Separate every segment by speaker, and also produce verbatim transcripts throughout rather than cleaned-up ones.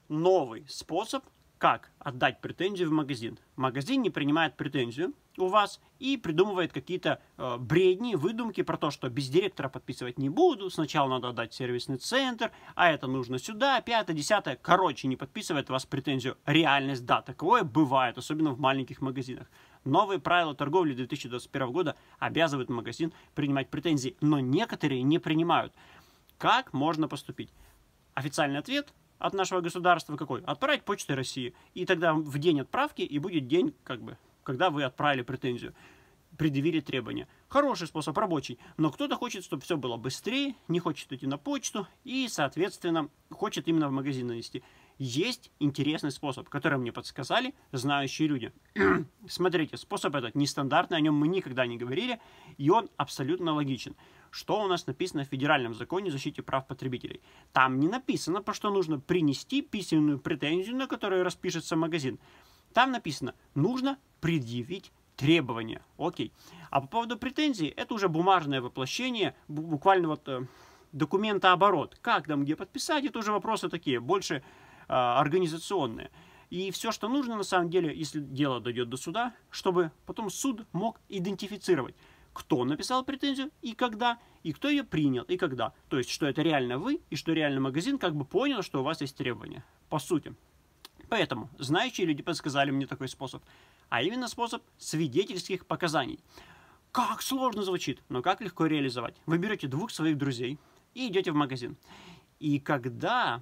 Speaker 1: новый способ, как отдать претензию в магазин. Магазин не принимает претензию у вас и придумывает какие-то э, бредни, выдумки про то, что без директора подписывать не буду, сначала надо отдать в сервисный центр, а это нужно сюда, пятое, десятое. Короче, не подписывает у вас претензию. Реальность, да, такое бывает, особенно в маленьких магазинах. Новые правила торговли две тысячи двадцать первого года обязывают магазин принимать претензии, но некоторые не принимают. Как можно поступить? Официальный ответ от нашего государства какой? Отправить Почтой России. И тогда в день отправки и будет день, как бы, когда вы отправили претензию, предъявили требования. Хороший способ, рабочий. Но кто-то хочет, чтобы все было быстрее, не хочет идти на почту и, соответственно, хочет именно в магазин нанести. Есть интересный способ, который мне подсказали знающие люди. Смотрите, способ этот нестандартный, о нем мы никогда не говорили, и он абсолютно логичен. Что у нас написано в Федеральном законе о защите прав потребителей? Там не написано, по что нужно принести письменную претензию, на которую распишется магазин. Там написано, нужно предъявить требования. Окей. А по поводу претензий, это уже бумажное воплощение, буквально вот э, документооборот. Как там, где подписать, это уже вопросы такие, больше э, организационные. И все, что нужно на самом деле, если дело дойдет до суда, чтобы потом суд мог идентифицировать, кто написал претензию и когда, и кто ее принял и когда. То есть, что это реально вы, и что реально магазин как бы понял, что у вас есть требования. По сути. Поэтому знающие люди подсказали мне такой способ. А именно способ свидетельских показаний. Как сложно звучит, но как легко реализовать. Вы берете двух своих друзей и идете в магазин. И когда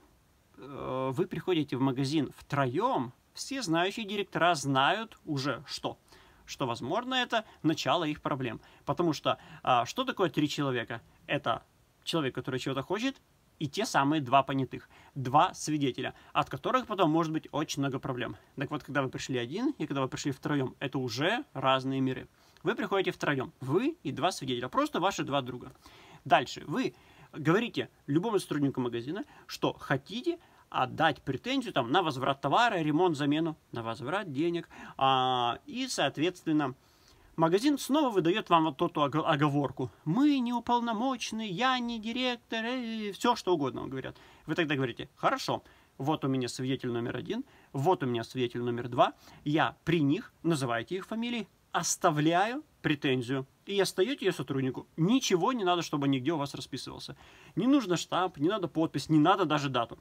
Speaker 1: э, вы приходите в магазин втроем, все знающие директора знают уже что. Что, возможно, это начало их проблем. Потому что а, что такое три человека? Это человек, который чего-то хочет, и те самые два понятых. Два свидетеля, от которых потом может быть очень много проблем. Так вот, когда вы пришли один, и когда вы пришли втроем, это уже разные миры. Вы приходите втроем, вы и два свидетеля, просто ваши два друга. Дальше, вы говорите любому сотруднику магазина, что хотите отдать претензию там, на возврат товара, ремонт, замену, на возврат денег. А, и, соответственно, магазин снова выдает вам вот эту оговорку. Мы не уполномочены, я не директор, и все что угодно вам говорят. Вы тогда говорите, хорошо, вот у меня свидетель номер один, вот у меня свидетель номер два, я при них, называйте их фамилии, оставляю претензию. И остаете ее сотруднику. Ничего не надо, чтобы нигде у вас расписывался. Не нужно штамп, не надо подпись, не надо даже дату.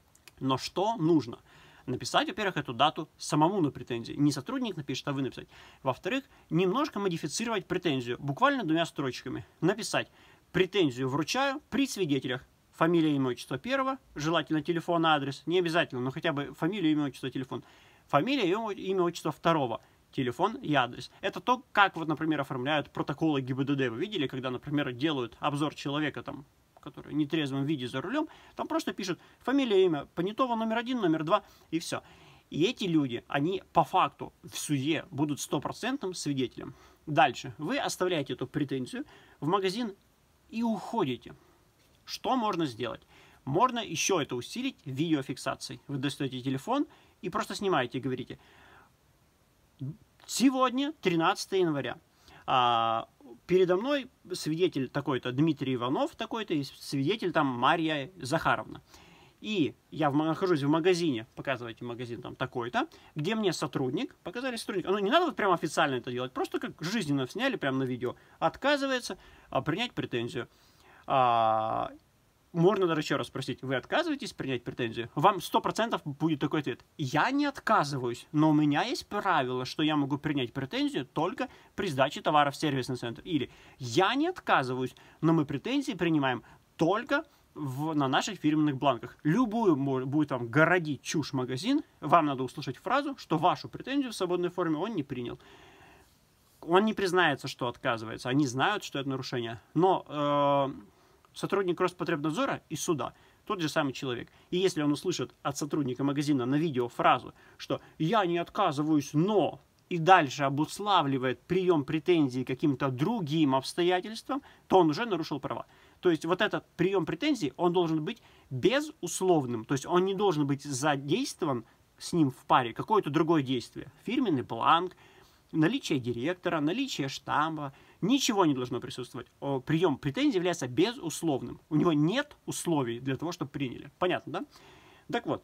Speaker 1: Но что нужно? Написать, во-первых, эту дату самому на претензии. Не сотрудник напишет, а вы написать. Во-вторых, немножко модифицировать претензию. Буквально двумя строчками. Написать. Претензию вручаю при свидетелях. Фамилия, имя, отчество первого. Желательно телефон, адрес. Не обязательно, но хотя бы фамилия, имя, отчество, телефон. Фамилия, имя, отчество второго. Телефон и адрес. Это то, как, вот, например, оформляют протоколы ГИБДД. Вы видели, когда, например, делают обзор человека там, который в нетрезвом виде за рулем, там просто пишут фамилия, имя понятого, номер один, номер два, и все. И эти люди, они по факту в суде будут стопроцентным свидетелем. Дальше. Вы оставляете эту претензию в магазин и уходите. Что можно сделать? Можно еще это усилить видеофиксацией. Вы достаете телефон и просто снимаете и говорите, сегодня, тринадцатое января, а, передо мной свидетель такой-то Дмитрий Иванов, такой-то, и свидетель там Марья Захаровна. И я в, нахожусь в магазине, показывайте магазин там такой-то, где мне сотрудник, показали сотрудника, ну не надо вот прямо официально это делать, просто как жизненно сняли прямо на видео, отказывается а, принять претензию. А, можно даже еще раз спросить, вы отказываетесь принять претензию? Вам сто процентов будет такой ответ. Я не отказываюсь, но у меня есть правило, что я могу принять претензию только при сдаче товара в сервисный центр. Или я не отказываюсь, но мы претензии принимаем только в, на наших фирменных бланках. Любую будет вам городить чушь магазин, вам надо услышать фразу, что вашу претензию в свободной форме он не принял. Он не признается, что отказывается. Они знают, что это нарушение. Но э, сотрудник Роспотребнадзора и суда тот же самый человек. И если он услышит от сотрудника магазина на видео фразу, что «я не отказываюсь, но…» и дальше обуславливает прием претензий каким-то другим обстоятельствам, то он уже нарушил права. То есть вот этот прием претензий, он должен быть безусловным. То есть он не должен быть задействован с ним в паре какое-то другое действие. Фирменный бланк, наличие директора, наличие штампа. Ничего не должно присутствовать. Прием претензий является безусловным. У него нет условий для того, чтобы приняли. Понятно, да? Так вот,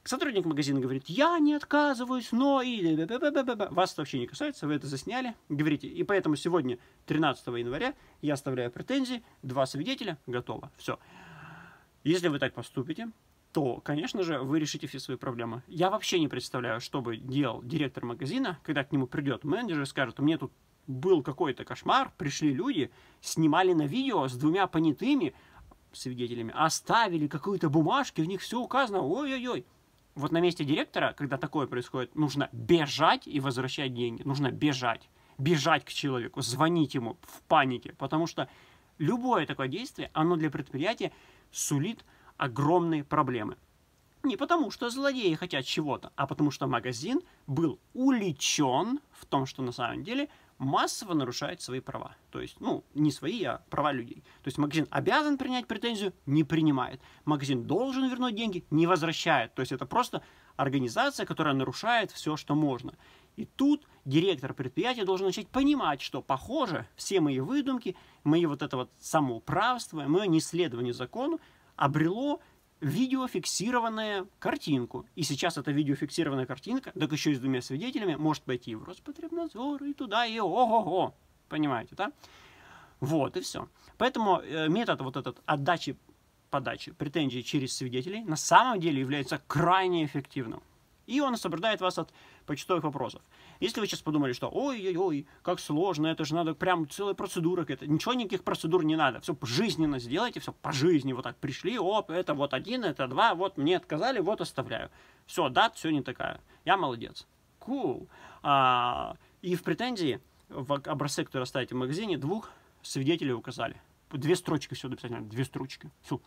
Speaker 1: Сотрудник магазина говорит, я не отказываюсь, но и... Вас это вообще не касается, вы это засняли. Говорите, и поэтому сегодня, тринадцатого января, я оставляю претензии, два свидетеля, готово. Все. Если вы так поступите, то, конечно же, вы решите все свои проблемы. Я вообще не представляю, что бы делал директор магазина, когда к нему придет менеджер и скажет, у меня тут был какой-то кошмар, пришли люди, снимали на видео с двумя понятыми свидетелями, оставили какие-то бумажки, в них все указано, ой-ой-ой. Вот на месте директора, когда такое происходит, нужно бежать и возвращать деньги. Нужно бежать. Бежать к человеку, звонить ему в панике. Потому что любое такое действие, оно для предприятия сулит огромные проблемы. Не потому, что злодеи хотят чего-то, а потому, что магазин был уличен в том, что на самом деле массово нарушает свои права. То есть, ну, не свои, а права людей. То есть магазин обязан принять претензию, не принимает. Магазин должен вернуть деньги, не возвращает. То есть это просто организация, которая нарушает все, что можно. И тут директор предприятия должен начать понимать, что, похоже, все мои выдумки, мои вот это вот самоуправство, мое неследование закону обрело видеофиксированную картинку. И сейчас эта видеофиксированная картинка, так еще и с двумя свидетелями, может пойти в Роспотребнадзор и туда, и ого-го. Понимаете, да? Вот, и все. Поэтому э, метод вот этот отдачи, подачи претензий через свидетелей на самом деле является крайне эффективным. И он освобождает вас от почтовых вопросов. Если вы сейчас подумали, что ой-ой-ой, как сложно, это же надо прям целая процедура какая-то. Ничего, никаких процедур не надо. Все пожизненно сделайте, все по жизни. Вот так пришли, оп, это вот один, это два, вот мне отказали, вот оставляю. Все, дата сегодня такая. Я молодец. Cool. А, и в претензии, в образце, который оставите в магазине, двух свидетелей указали. Две строчки все написать, две строчки. Все.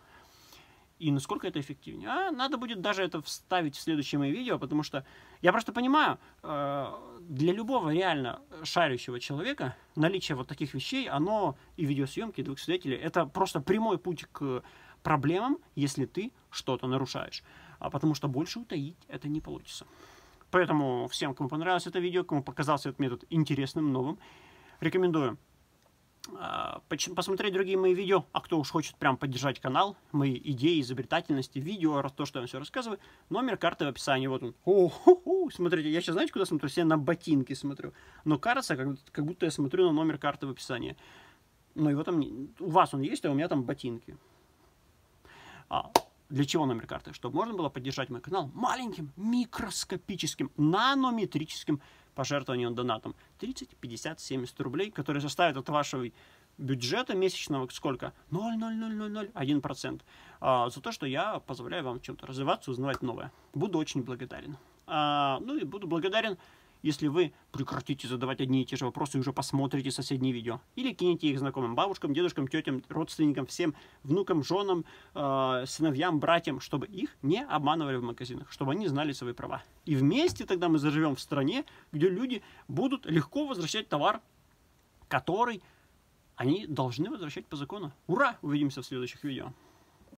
Speaker 1: И насколько это эффективнее? А надо будет даже это вставить в следующее мои видео, потому что я просто понимаю, для любого реально шарящего человека наличие вот таких вещей, оно и видеосъемки, и двух свидетелей, это просто прямой путь к проблемам, если ты что-то нарушаешь. А потому что больше утаить это не получится. Поэтому всем, кому понравилось это видео, кому показался этот метод интересным, новым, рекомендую посмотреть другие мои видео, а кто уж хочет прям поддержать канал, мои идеи, изобретательности, видео, то, что я вам все рассказываю, номер карты в описании, вот он. О-хо-хо, смотрите, я сейчас, знаете, куда смотрю? Я на ботинки смотрю. Но кажется, как, как будто я смотрю на номер карты в описании. Ну, его там, у вас он есть, а у меня там ботинки. А, для чего номер карты? Чтобы можно было поддержать мой канал маленьким, микроскопическим, нанометрическим пожертвованием донатом. тридцать, пятьдесят, семьдесят рублей, которые составят от вашего бюджета месячного сколько? ноль целых ноль ноль ноль один процент. А, за то, что я позволяю вам чем-то развиваться, узнавать новое. Буду очень благодарен. А, ну и буду благодарен, если вы прекратите задавать одни и те же вопросы и уже посмотрите соседние видео. Или кинете их знакомым бабушкам, дедушкам, тетям, родственникам, всем внукам, женам, э, сыновьям, братьям, чтобы их не обманывали в магазинах, чтобы они знали свои права. И вместе тогда мы заживем в стране, где люди будут легко возвращать товар, который они должны возвращать по закону. Ура! Увидимся в следующих видео.